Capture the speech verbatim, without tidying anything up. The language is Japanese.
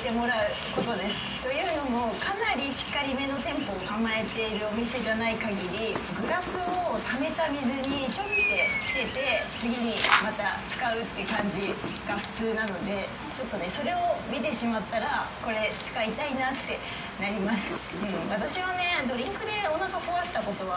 てもらうことです。というのもかなりしっかりめの店舗を構えているお店じゃない限り、グラスを溜めた水にちょんってつけて次にまた使うって感じが普通なので、ちょっとねそれを見てしまったらこれ使いたいなってなります。うん、私はねドリンクでお腹壊したことは